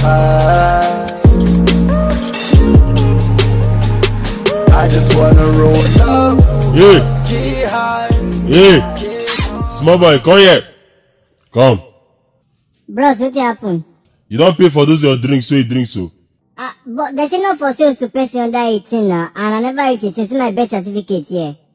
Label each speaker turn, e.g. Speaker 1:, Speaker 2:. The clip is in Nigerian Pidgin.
Speaker 1: I just wanna roll up.
Speaker 2: Yeah. Small boy, come here. Come.
Speaker 3: Bros, what happen?
Speaker 2: You don't pay for those your drinks, so you drink so.
Speaker 3: But there's enough for sales to person under 18 now, and I never reach it since my birth certificate here.